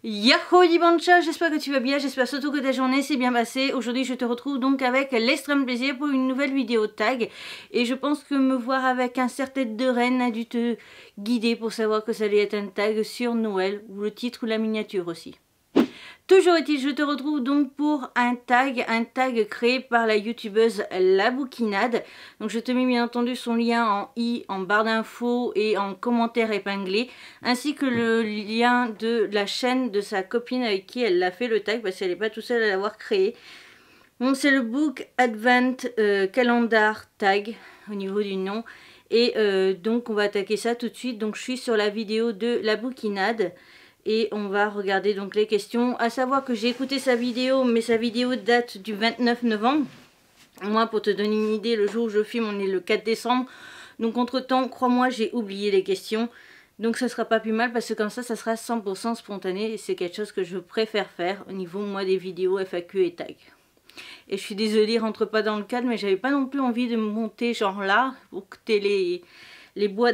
Yahoo Dibancha, j'espère que tu vas bien, j'espère surtout que ta journée s'est bien passée. Aujourd'hui je te retrouve donc avec l'extrême plaisir pour une nouvelle vidéo tag. Et je pense que me voir avec un serre-tête de reine a dû te guider pour savoir que ça allait être un tag sur Noël, ou le titre ou la miniature aussi. Toujours est-il, je te retrouve donc pour un tag créé par la youtubeuse La Bouquinade. Donc je te mets bien entendu son lien en i, en barre d'infos et en commentaire épinglé, ainsi que le lien de la chaîne de sa copine avec qui elle l'a fait le tag, parce qu'elle n'est pas toute seule à l'avoir créé. Donc c'est le Book Advent Calendar Tag au niveau du nom. Et donc on va attaquer ça tout de suite. Donc je suis sur la vidéo de La Bouquinade. Et on va regarder donc les questions. À savoir que j'ai écouté sa vidéo, mais sa vidéo date du 29 novembre. Moi, pour te donner une idée, le jour où je filme, on est le 4 décembre. Donc entre temps, crois-moi, j'ai oublié les questions. Donc ça sera pas plus mal parce que comme ça sera 100% spontané. Et c'est quelque chose que je préfère faire au niveau, moi, des vidéos FAQ et tag. Et je suis désolée, rentre pas dans le cadre, mais j'avais pas non plus envie de me monter genre là, pour que tu aies les bois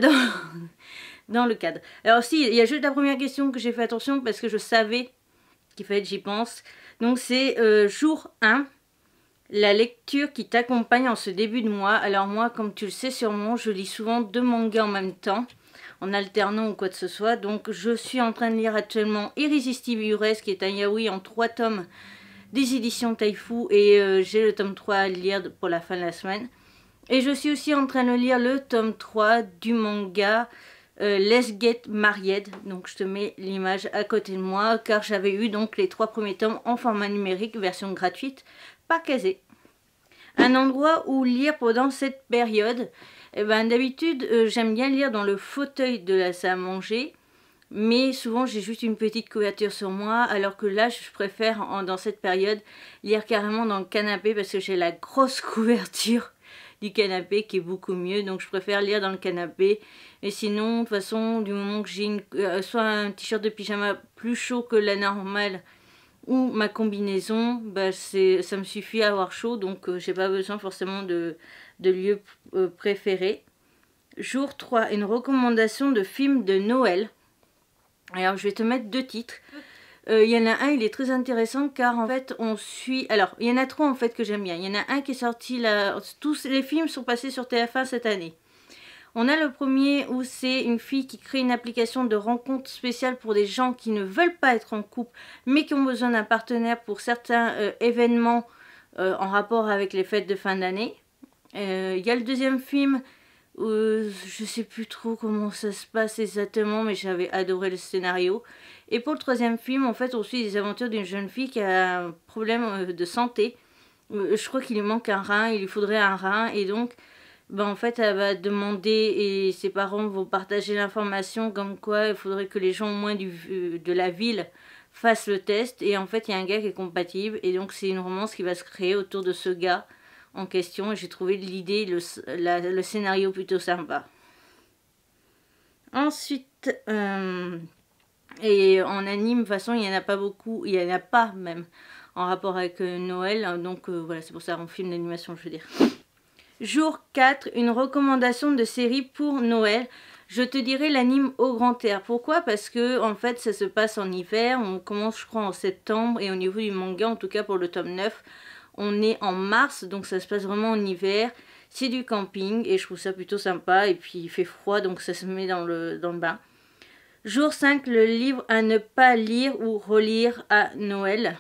dans le cadre. Alors si, il y a juste la première question que j'ai fait attention parce que je savais qu'il fallait que j'y pense. Donc c'est jour 1, la lecture qui t'accompagne en ce début de mois. Alors moi, comme tu le sais sûrement, je lis souvent 2 mangas en même temps, en alternant ou quoi que ce soit. Donc je suis en train de lire actuellement Irrésistible Ivresse, qui est un yaoi en 3 tomes des éditions Taifu. Et j'ai le tome 3 à lire pour la fin de la semaine. Et je suis aussi en train de lire le tome 3 du manga Let's Get Married. Donc je te mets l'image à côté de moi car j'avais eu donc les 3 premiers tomes en format numérique, version gratuite, par Kazé. Un endroit où lire pendant cette période. Et ben d'habitude j'aime bien lire dans le fauteuil de la salle à manger, mais souvent j'ai juste une petite couverture sur moi, alors que là je préfère dans cette période lire carrément dans le canapé parce que j'ai la grosse couverture du canapé qui est beaucoup mieux, donc je préfère lire dans le canapé. Et sinon, de toute façon, du moment que j'ai soit un t-shirt de pyjama plus chaud que la normale ou ma combinaison, bah ça me suffit à avoir chaud, donc j'ai pas besoin forcément de lieu préféré. Jour 3, une recommandation de film de Noël. Alors je vais te mettre 2 titres. Il y en a un, il est très intéressant car en fait on suit... Alors il y en a 3 en fait que j'aime bien. Il y en a un qui est sorti là... Tous les films sont passés sur TF1 cette année. On a le premier où c'est une fille qui crée une application de rencontre spéciale pour des gens qui ne veulent pas être en couple mais qui ont besoin d'un partenaire pour certains événements en rapport avec les fêtes de fin d'année. Il y a le deuxième film... je sais plus trop comment ça se passe exactement, mais j'avais adoré le scénario. Et pour le troisième film, en fait, on suit les aventures d'une jeune fille qui a un problème de santé. Je crois qu'il lui manque un rein, il lui faudrait un rein, et donc, ben, en fait, elle va demander, et ses parents vont partager l'information comme quoi il faudrait que les gens au moins de la ville fassent le test. Et en fait, il y a un gars qui est compatible, et donc c'est une romance qui va se créer autour de ce gars en question, et j'ai trouvé l'idée, le scénario plutôt sympa. Ensuite, et en anime, de toute façon, il n'y en a pas beaucoup, il n'y en a pas même en rapport avec Noël, donc voilà, c'est pour ça en film d'animation, je veux dire. Jour 4, une recommandation de série pour Noël. Je te dirais l'anime Au Grand Air. Pourquoi? Parce que en fait ça se passe en hiver, on commence je crois en septembre, et au niveau du manga, en tout cas pour le tome 9, on est en mars, donc ça se passe vraiment en hiver. C'est du camping et je trouve ça plutôt sympa. Et puis il fait froid, donc ça se met dans le bain. Jour 5, le livre à ne pas lire ou relire à Noël.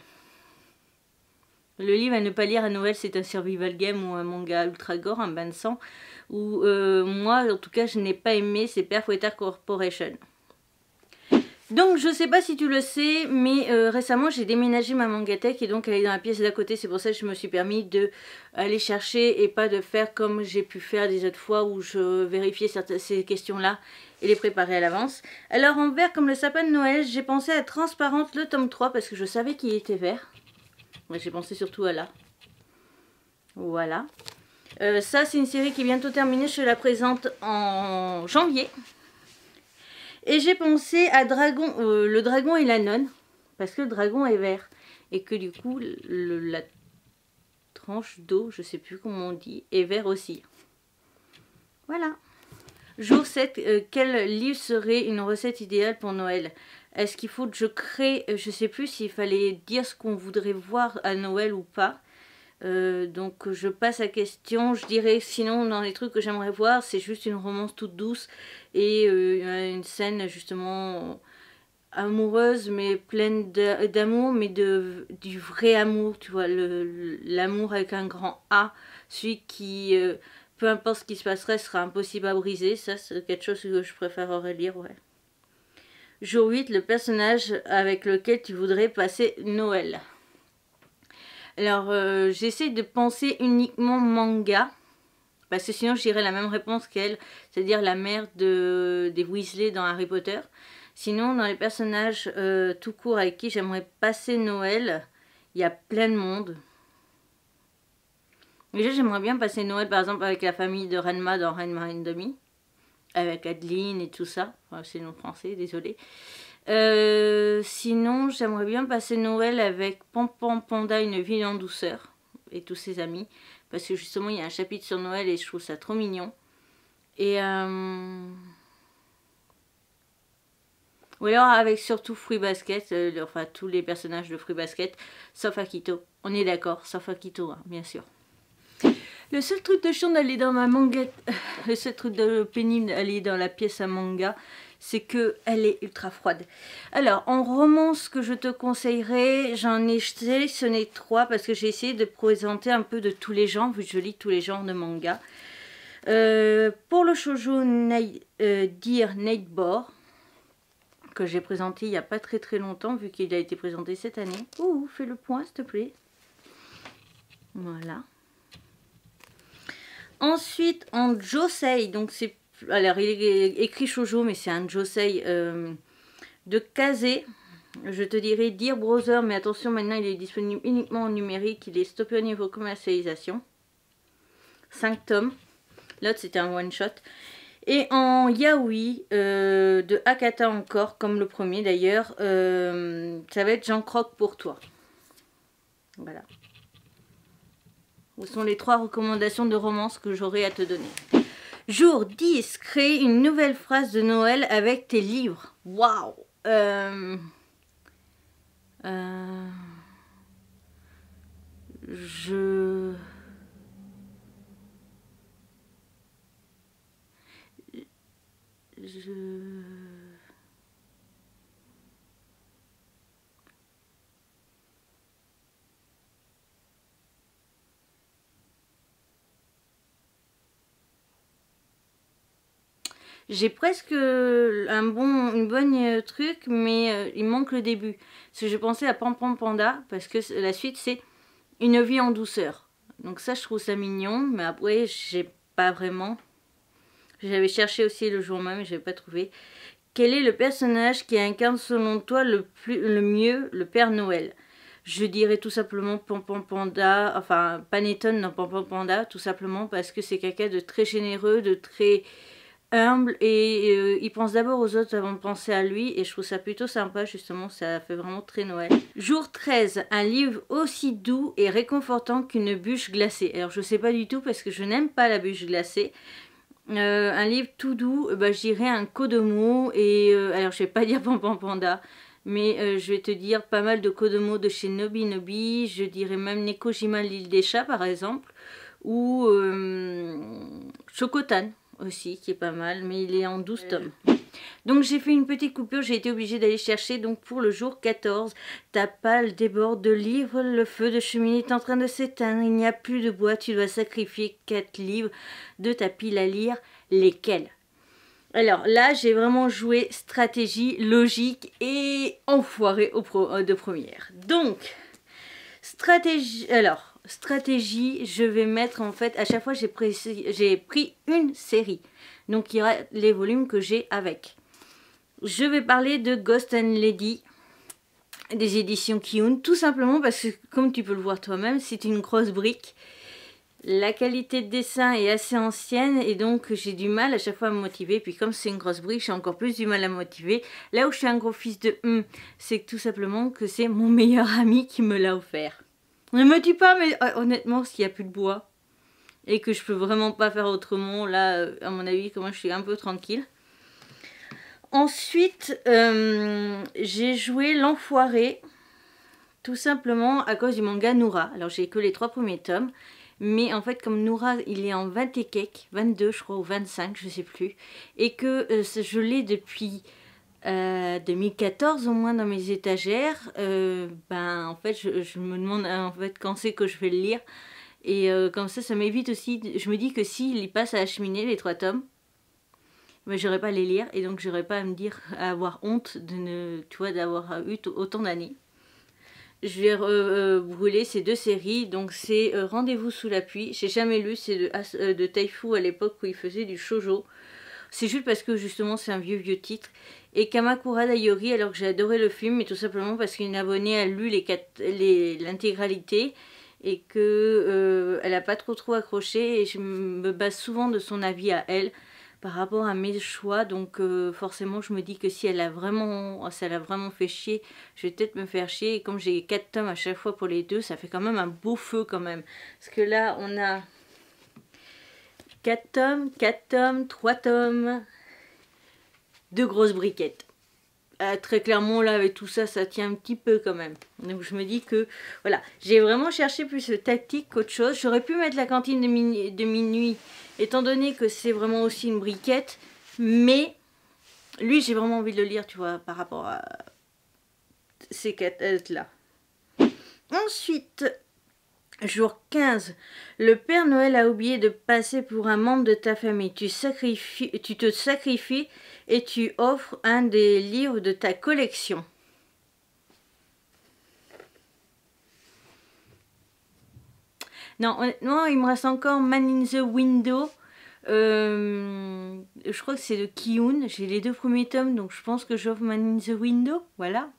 Le livre à ne pas lire à Noël, c'est un survival game ou un manga ultra gore, un bain de sang. Où moi, en tout cas, je n'ai pas aimé, c'est Perfueta Corporation. Donc je sais pas si tu le sais, mais récemment j'ai déménagé ma mangatech et donc elle est dans la pièce d'à côté. C'est pour ça que je me suis permis de aller chercher et pas de faire comme j'ai pu faire des autres fois où je vérifiais ces questions-là et les préparer à l'avance. Alors en vert comme le sapin de Noël, j'ai pensé à Transparente le tome 3 parce que je savais qu'il était vert. J'ai pensé surtout à là. Voilà. Ça c'est une série qui est bientôt terminée, je la présente en janvier. Et j'ai pensé à le dragon et la nonne, parce que le dragon est vert. Et que du coup, la tranche d'eau, je sais plus comment on dit, est vert aussi. Voilà. Jour 7, quel livre serait une recette idéale pour Noël? Est-ce qu'il faut que je crée, je sais plus s'il fallait dire ce qu'on voudrait voir à Noël ou pas. Donc je passe à question. Je dirais sinon dans les trucs que j'aimerais voir, c'est juste une romance toute douce et une scène justement amoureuse mais pleine d'amour, mais du vrai amour, tu vois, l'amour avec un grand A, celui qui, peu importe ce qui se passerait, sera impossible à briser. Ça, c'est quelque chose que je préférerais lire, ouais. Jour 8, le personnage avec lequel tu voudrais passer Noël. Alors, j'essaie de penser uniquement manga, parce que sinon je dirais la même réponse qu'elle, c'est-à-dire la mère des Weasley dans Harry Potter. Sinon, dans les personnages tout court avec qui j'aimerais passer Noël, il y a plein de monde. Déjà, j'aimerais bien passer Noël, par exemple, avec la famille de Ranma dans Ranma and Demi, avec Adeline et tout ça. Enfin, c'est non français, désolé. Sinon, j'aimerais bien passer Noël avec Pampan Panda, une ville en douceur, et tous ses amis, parce que justement, il y a un chapitre sur Noël et je trouve ça trop mignon. Et ou alors avec surtout Fruit Basket, enfin tous les personnages de Fruit Basket, sauf Akito. On est d'accord, sauf Akito, hein, bien sûr. Le seul truc de chiant d'aller dans ma manga, le seul truc de pénible d'aller dans la pièce à manga, c'est que elle est ultra froide. Alors, en romance que je te conseillerais, j'en ai sélectionné 3 parce que j'ai essayé de présenter un peu de tous les genres, vu que je lis tous les genres de manga. Pour le shoujo Dear Neighbor, que j'ai présenté il n'y a pas très longtemps, vu qu'il a été présenté cette année. Ouh, fais le point, s'il te plaît. Voilà. Ensuite, en josei, donc c'est... Alors, il est écrit shoujo, mais c'est un josei de Kazé. Je te dirais Dear Brother, mais attention, maintenant il est disponible uniquement en numérique. Il est stoppé au niveau commercialisation. 5 tomes. L'autre, c'était un one-shot. Et en yaoi, de Akata encore, comme le premier d'ailleurs, ça va être J'en croque pour toi. Voilà. Ce sont les 3 recommandations de romance que j'aurai à te donner. Jour 10, crée une nouvelle phrase de Noël avec tes livres. Waouh! J'ai presque une bonne truc, mais il manque le début. Parce que je pensais à Pampan Panda, parce que la suite c'est Une vie en douceur. Donc ça, je trouve ça mignon, mais après, j'ai pas vraiment. J'avais cherché aussi le jour même, je n'avais pas trouvé. Quel est le personnage qui incarne selon toi le mieux le Père Noël? Je dirais tout simplement Pampan Panda, enfin Panettone dans Pampan Panda, tout simplement parce que c'est quelqu'un de très généreux, de très humble et il pense d'abord aux autres avant de penser à lui et je trouve ça plutôt sympa, justement, ça fait vraiment très Noël. Jour 13, un livre aussi doux et réconfortant qu'une bûche glacée. Alors je sais pas du tout parce que je n'aime pas la bûche glacée. Un livre tout doux, bah, je dirais un Kodomo et alors je vais pas dire Pampan Panda, mais je vais te dire pas mal de Kodomo de chez Nobi Nobi, je dirais même Nekojima l'île des chats par exemple, ou Chocotan aussi qui est pas mal, mais il est en 12 tomes. Donc j'ai fait une petite coupure, j'ai été obligée d'aller chercher, donc pour le jour 14, ta pâle déborde de livres, le feu de cheminée est en train de s'éteindre, il n'y a plus de bois, tu dois sacrifier 4 livres de ta pile à lire, lesquels? Alors là, j'ai vraiment joué stratégie, logique et enfoiré de première. Donc, stratégie, je vais mettre en fait, à chaque fois j'ai pris une série. Donc il y aura les volumes que j'ai avec. Je vais parler de Ghost and Lady, des éditions Kiun, tout simplement parce que comme tu peux le voir toi-même, c'est une grosse brique. La qualité de dessin est assez ancienne et donc j'ai du mal à chaque fois à me motiver. Puis comme c'est une grosse brique, j'ai encore plus du mal à me motiver. Là où je suis un gros fils de c'est tout simplement que c'est mon meilleur ami qui me l'a offert. Ne me dis pas, mais honnêtement, s'il n'y a plus de bois et que je peux vraiment pas faire autrement, là, à mon avis, comment je suis un peu tranquille. Ensuite, j'ai joué l'Enfoiré, tout simplement à cause du manga Noura. Alors j'ai que les 3 premiers tomes, mais en fait comme Noura il est en 20 et quelques, 22 je crois ou 25 je sais plus, et que je l'ai depuis 2014 au moins dans mes étagères, ben en fait je me demande en fait quand c'est que je vais le lire, et comme ça m'évite aussi, je me dis que s'il y passe à la cheminée les 3 tomes, mais j'aurais pas à les lire et donc j'aurais pas à me dire, à avoir honte de ne, tu vois, d'avoir eu autant d'années. Je vais brûler ces 2 séries, donc c'est Rendez-vous sous la pluie, j'ai jamais lu, c'est de Taifu à l'époque où il faisait du shoujo. C'est juste parce que justement c'est un vieux titre. Et Kamakura Daiori, alors que j'ai adoré le film, mais tout simplement parce qu'une abonnée a lu l'intégralité et que elle a pas trop accroché, et je me base souvent de son avis à elle par rapport à mes choix, donc forcément je me dis que si elle a vraiment, ça l'a vraiment fait chier, je vais peut-être me faire chier, et comme j'ai 4 tomes à chaque fois pour les 2, ça fait quand même un beau feu quand même, parce que là on a 4 tomes, 3 tomes, 2 grosses briquettes. Très clairement là avec tout ça, ça tient un petit peu quand même. Donc je me dis que voilà, j'ai vraiment cherché plus tactique qu'autre chose. J'aurais pu mettre la cantine de minuit, étant donné que c'est vraiment aussi une briquette, mais lui j'ai vraiment envie de le lire, tu vois, par rapport à ces 4 là. Ensuite, jour 15, le Père Noël a oublié de passer pour un membre de ta famille. Tu te sacrifies et tu offres un des livres de ta collection. Non, honnêtement, il me reste encore Man in the Window. Je crois que c'est de Ki-hoon. J'ai les 2 premiers tomes, donc je pense que j'offre Man in the Window. Voilà.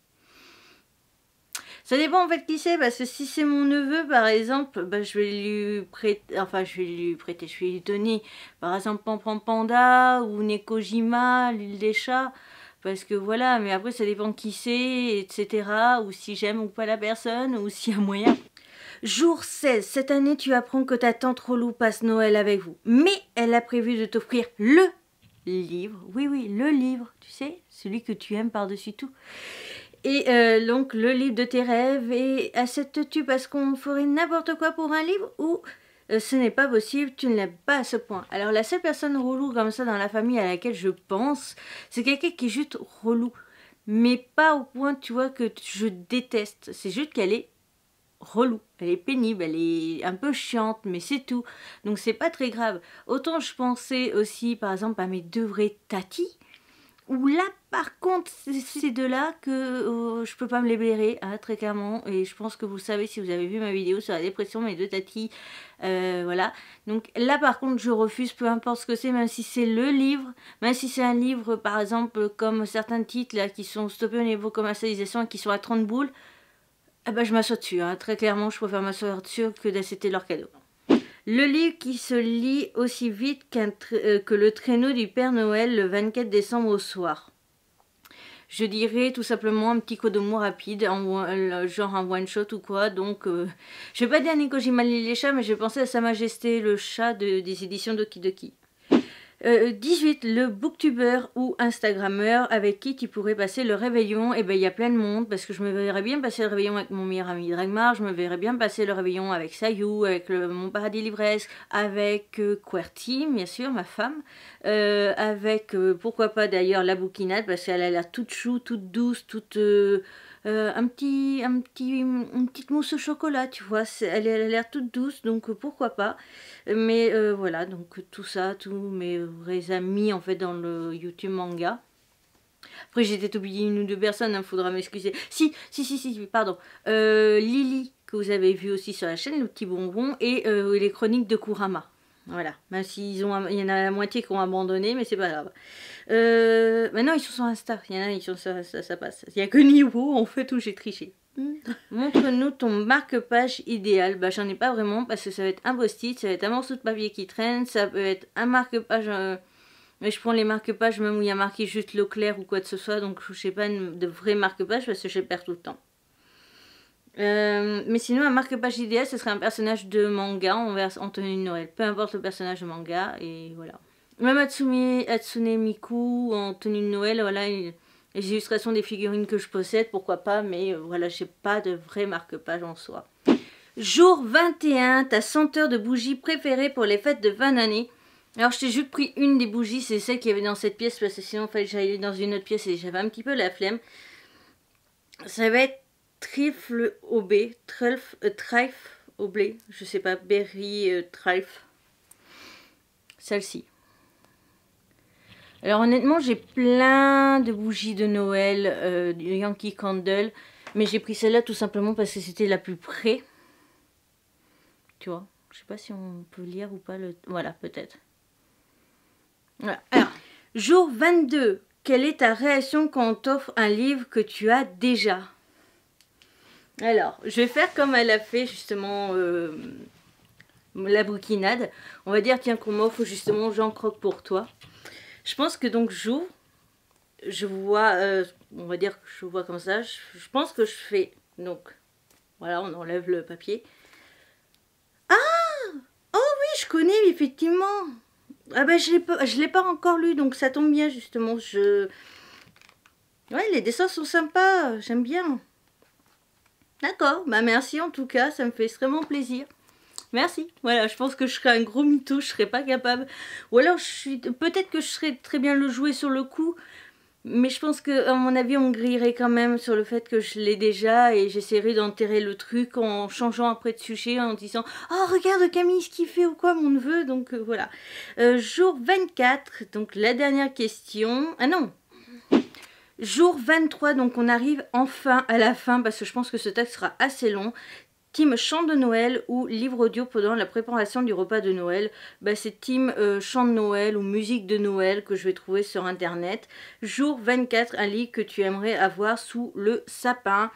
Ça dépend en fait qui c'est, parce que si c'est mon neveu par exemple, bah, je vais lui prêter, enfin je vais lui donner par exemple Pampan Panda ou Nekojima, l'île des chats, parce que voilà, mais après ça dépend qui c'est, etc. Ou si j'aime ou pas la personne, ou s'il y a moyen. Jour 16, cette année tu apprends que ta tante relou passe Noël avec vous, mais elle a prévu de t'offrir le livre, oui, le livre, tu sais, celui que tu aimes par-dessus tout. Et donc le livre de tes rêves, et acceptes-tu parce qu'on ferait n'importe quoi pour un livre, ou ce n'est pas possible, tu ne l'aimes pas à ce point. Alors la seule personne relou comme ça dans la famille à laquelle je pense, c'est quelqu'un qui est juste relou. Mais pas au point, tu vois, que je déteste. C'est juste qu'elle est relou, elle est pénible, elle est un peu chiante, mais c'est tout. Donc c'est pas très grave. Autant je pensais aussi par exemple à mes 2 vraies tatis, où là par contre c'est ces 2-là que je peux pas me les blairer, hein, très clairement, et je pense que vous savez si vous avez vu ma vidéo sur la dépression, mes 2 tatis, voilà. Donc là par contre je refuse, peu importe ce que c'est, même si c'est le livre, même si c'est un livre par exemple comme certains titres là qui sont stoppés au niveau commercialisation et qui sont à 30 boules, eh ben je m'assois dessus, hein. Très clairement je préfère m'asseoir dessus que d'accepter leur cadeau. Le livre qui se lit aussi vite que le traîneau du Père Noël le 24 décembre au soir. Je dirais tout simplement un petit kodomo rapide, genre un one shot ou quoi. Donc, je vais pas dire Nekojima les chats, mais je vais penser à Sa Majesté le chat des éditions Doki Doki. 18, le booktuber ou instagrammeur avec qui tu pourrais passer le réveillon. Et ben il y a plein de monde, parce que je me verrais bien passer le réveillon avec mon meilleur ami Dragmar, je me verrais bien passer le réveillon avec Sayu, avec mon paradis livresse, avec QWERTY, bien sûr, ma femme, avec pourquoi pas d'ailleurs la bouquinade, parce qu'elle a l'air toute chou, toute douce, toute une petite mousse au chocolat, tu vois, elle a l'air toute douce, donc pourquoi pas. Mais voilà, donc tout ça, tous mes vrais amis en fait dans le YouTube manga. Après j'ai peut-être oublié 1 ou 2 personnes, hein, faudra m'excuser. Si, pardon. Lily, que vous avez vu aussi sur la chaîne, le petit bonbon, et les chroniques de Kurama. Voilà, même s'il y en a la moitié qui ont abandonné, mais c'est pas grave. Maintenant ils sont sur Insta, il y en a, ils sont sur Insta, ça passe. Il n'y a que niveau en fait où j'ai triché. Montre-nous ton marque-page idéal. Bah j'en ai pas vraiment, parce que ça va être un post-it, ça va être un morceau de papier qui traîne, ça peut être un marque-page, mais je prends les marque-pages même où il y a marqué juste l'eau claire ou quoi que ce soit, donc je sais pas de vrai marque-page parce que je perds tout le temps. Mais sinon un marque-page idéal ce serait un personnage de manga en tenue de Noël, peu importe le personnage de manga, et voilà. Même Hatsune Miku en tenue de Noël, voilà, les illustrations des figurines que je possède, pourquoi pas, mais voilà, j'ai pas de vrai marque-page en soi. Jour 21, ta senteur de bougie préférée pour les fêtes de fin d'année. Alors je t'ai juste pris une des bougies, c'est celle qu'il y avait dans cette pièce, parce que sinon il fallait que j'aille dans une autre pièce et j'avais un petit peu la flemme. Ça va être trifle au blé, trifle au blé, je sais pas, berry trifle. Celle-ci. Alors honnêtement, j'ai plein de bougies de Noël, du Yankee Candle, mais j'ai pris celle-là tout simplement parce que c'était la plus près. Tu vois, je sais pas si on peut lire ou pas le... Voilà, peut-être. Voilà. Alors, jour 22, quelle est ta réaction quand on t'offre un livre que tu as déjà? Alors, je vais faire comme elle a fait justement la bouquinade. On va dire, tiens, qu'on m'offre justement Jean Croque pour toi. Je pense que donc j'ouvre, je vois, on va dire que je vois comme ça, je pense que je fais, donc, voilà, on enlève le papier. Ah! Oh oui, je connais, effectivement. Ah ben, je l'ai pas encore lu, donc ça tombe bien, justement, Ouais, les dessins sont sympas, j'aime bien. D'accord, bah merci en tout cas, ça me fait extrêmement plaisir. Merci. Voilà, je pense que je serais un gros mytho, je serais pas capable. Ou alors, peut-être que je serais très bien le jouer sur le coup, mais je pense que, à mon avis, on grillerait quand même sur le fait que je l'ai déjà et j'essaierai d'enterrer le truc en changeant après de sujet, en disant « Oh, regarde Camille ce qu'il fait ou quoi, mon neveu ?» Donc voilà. Jour 24, donc la dernière question. Ah non! Jour 23, donc on arrive enfin à la fin parce que je pense que ce texte sera assez long. Team chant de Noël ou livre audio pendant la préparation du repas de Noël. Bah, c'est team chant de Noël ou musique de Noël que je vais trouver sur internet. Jour 24, un livre que tu aimerais avoir sous le sapin.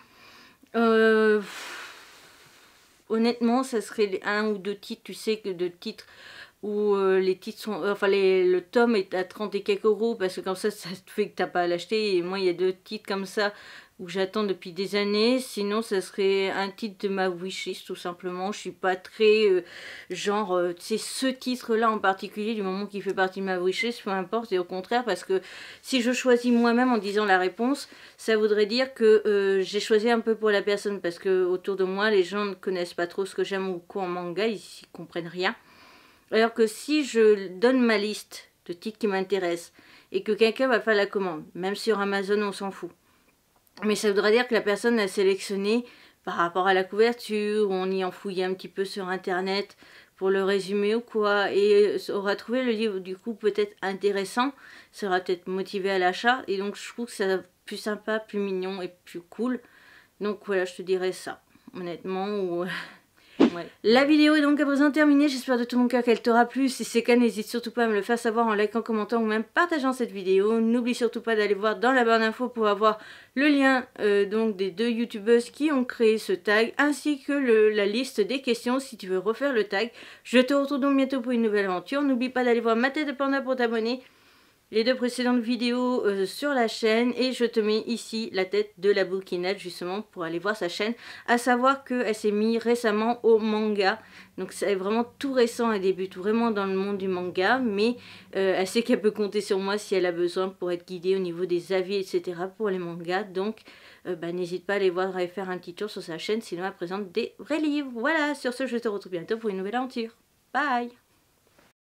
Honnêtement, ça serait un ou deux titres, tu sais, que de titres où les titres sont... enfin, le tome est à 30 et quelques euros parce que comme ça te fait que t'as pas à l'acheter. Et moi, il y a deux titres comme ça où j'attends depuis des années. Sinon, ça serait un titre de ma wishlist, tout simplement. Je suis pas très genre, tu sais, ce titre-là en particulier, du moment qu'il fait partie de ma wishlist, peu importe. Et au contraire, parce que si je choisis moi-même en disant la réponse, ça voudrait dire que j'ai choisi un peu pour la personne. Parce que autour de moi, les gens ne connaissent pas trop ce que j'aime ou quoi en manga, ils comprennent rien. Alors que si je donne ma liste de titres qui m'intéressent et que quelqu'un va faire la commande, même sur Amazon, on s'en fout. Mais ça voudrait dire que la personne a sélectionné par rapport à la couverture, on y en fouillé un petit peu sur internet pour le résumer ou quoi, et aura trouvé le livre du coup peut-être intéressant, sera peut-être motivé à l'achat, et donc je trouve que c'est plus sympa, plus mignon et plus cool. Donc voilà, je te dirais ça, honnêtement, ou... Ouais. La vidéo est donc à présent terminée, j'espère de tout mon cœur qu'elle t'aura plu. Si c'est le cas, n'hésite surtout pas à me le faire savoir en likant, commentant ou même partageant cette vidéo. N'oublie surtout pas d'aller voir dans la barre d'infos pour avoir le lien donc des deux youtubeuses qui ont créé ce tag, ainsi que la liste des questions si tu veux refaire le tag. Je te retrouve donc bientôt pour une nouvelle aventure. N'oublie pas d'aller voir ma tête de panda pour t'abonner. Les deux précédentes vidéos sur la chaîne, et je te mets ici la tête de la bouquinette justement pour aller voir sa chaîne, à savoir qu'elle s'est mise récemment au manga, donc c'est vraiment tout récent, elle débute vraiment dans le monde du manga, mais elle sait qu'elle peut compter sur moi si elle a besoin pour être guidée au niveau des avis etc. pour les mangas, donc n'hésite pas à aller voir et faire un petit tour sur sa chaîne, sinon elle présente des vrais livres. Voilà, sur ce je te retrouve bientôt pour une nouvelle aventure, bye.